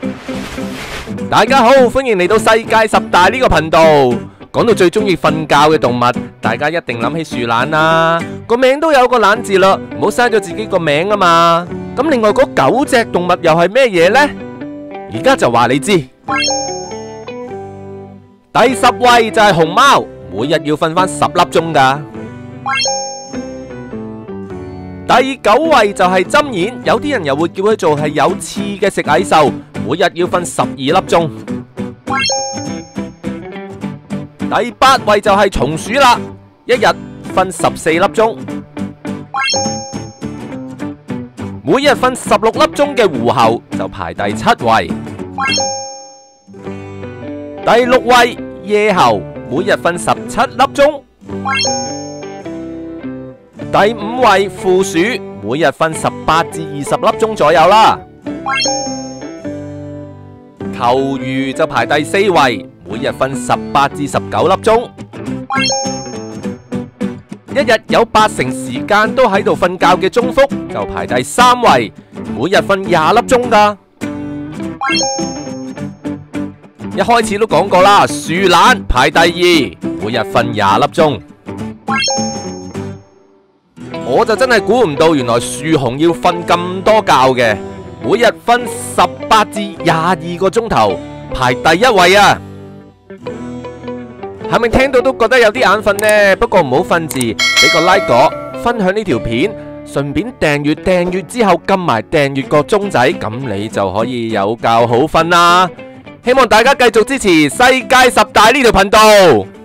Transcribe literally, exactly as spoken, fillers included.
大家好，歡迎嚟到世界十大呢個頻道。講到最中意瞓覺嘅動物，大家一定諗起樹懶啦。個名都有個懶字啦，唔好嘥咗自己個名啊嘛。咁另外嗰九隻動物又係咩嘢呢？而家就話你知。第十位就係熊貓，每日要瞓翻十粒鐘噶。第九位就係針鼹，有啲人又會叫佢做係有刺嘅食蟻獸，每日要瞓十二粒鐘。第八位就係松鼠啦，一日瞓十四粒鐘。每日瞓十六粒鐘嘅狐猴就排第七位。第六位夜猴，每日瞓十七粒鐘。第五位負鼠，每日瞓十八至二十粒鐘左右啦。球魚就排第四位，每日瞓十八至十九粒鐘。一日有八成時間都喺度瞓覺嘅中福就排第三位，每日瞓廿粒鐘噶。一開始都講過啦，樹懶排第二，每日瞓廿粒鐘。我就真係估唔到，原來樹熊要瞓咁多覺嘅，每日瞓十八至廿二個鐘頭，排第一位啊！係咪聽到都覺得有啲眼瞓呢？不過唔好瞓字，俾個 like 我，分享呢條片，順便訂閱，訂閱之後撳埋訂閱個鐘仔，咁你就可以有覺好瞓啦！希望大家繼續支持世界十大呢條頻道。